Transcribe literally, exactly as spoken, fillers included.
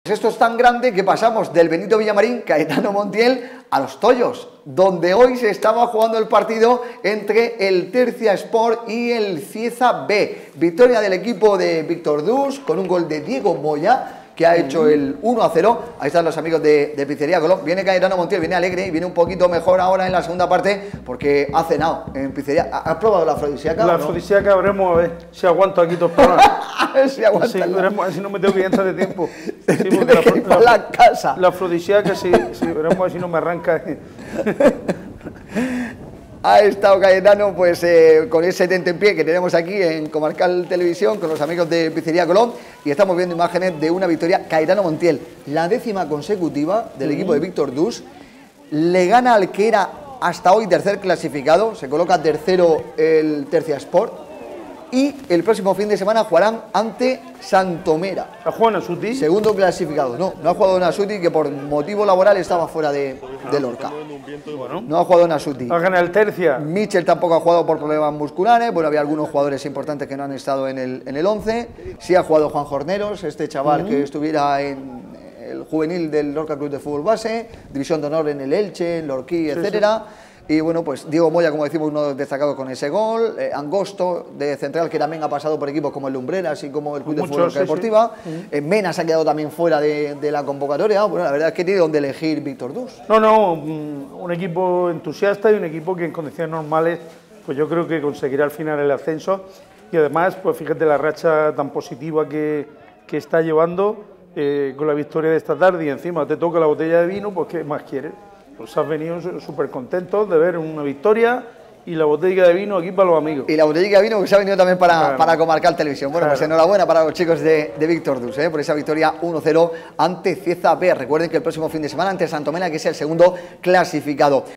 Esto es tan grande que pasamos del Benito Villamarín, Cayetano Montiel, a los Tollos, donde hoy se estaba jugando el partido entre el Tercia Sport y el Cieza B. Victoria del equipo de Víctor Dus con un gol de Diego Moya, que ha hecho el uno a cero. Ahí están los amigos de, de Pizzería Colón. Viene Cayetano Montiel, viene alegre y viene un poquito mejor ahora en la segunda parte porque ha cenado en Pizzería. ¿Has probado la afrodisíaca? La ¿no? afrodisíaca, veremos a ver si aguanto aquí dos programas. A ver si aguanta. Sí, veremos, a ver si no me tengo que ir antes de tiempo. Sí, Tienes la, que ir para la, la casa. La afrodisíaca, sí, sí, veremos a ver si no me arranca. Ha estado Cayetano pues eh, con ese tentempié que tenemos aquí en Comarcal Televisión con los amigos de Pizzería Colón y estamos viendo imágenes de una victoria. Cayetano Montiel, la décima consecutiva del uh-huh. equipo de Víctor Dus, le gana al que era hasta hoy tercer clasificado, se coloca tercero el Tercia Sport y el próximo fin de semana jugarán ante Santomera. ¿Ha jugado Nasuti? Segundo clasificado. No, no ha jugado Nasuti, que por motivo laboral estaba fuera de, de Lorca. Bueno. No ha jugado Nasuti. Ha ganado el Tercia. Michel tampoco ha jugado por problemas musculares. Bueno, había algunos jugadores importantes que no han estado en el, en el once. Sí ha jugado Juan Jorneros, este chaval uh-huh. que estuviera en el juvenil del Lorca Club de Fútbol Base, división de honor en el Elche, en Lorquí, sí, etcétera. Sí. Y bueno, pues Diego Moya, como decimos, uno destacado con ese gol. Eh, Angosto, de central, que también ha pasado por equipos como el Lumbreras y como el Club Muchos, de Fútbol sí, Deportiva. Sí. Eh, Mena se ha quedado también fuera de, de la convocatoria. Bueno, la verdad es que tiene donde elegir Víctor Dus. No, no, un, un equipo entusiasta y un equipo que en condiciones normales, pues yo creo que conseguirá al final el ascenso. Y además, pues fíjate la racha tan positiva que, que está llevando eh, con la victoria de esta tarde y encima te toca la botella de vino, pues ¿qué más quieres? Pues has venido súper contentos de ver una victoria y la botella de vino aquí para los amigos. Y la botella de vino que se ha venido también para, claro. para Comarcal Televisión. Bueno, claro. pues enhorabuena para los chicos de, de Víctor Dus, ¿eh? por esa victoria uno cero ante Cieza B. Recuerden que el próximo fin de semana ante Santomera, que es el segundo clasificado.